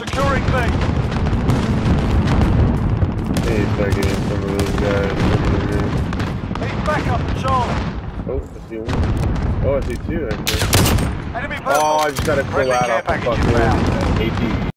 Securing B. Hey, second, some of those guys. Need backup for Charlie. Oh, I see one. Oh, I see two, actually. Enemy Oh, I just got to pull Friendly out care off the package inbound. fucking AT.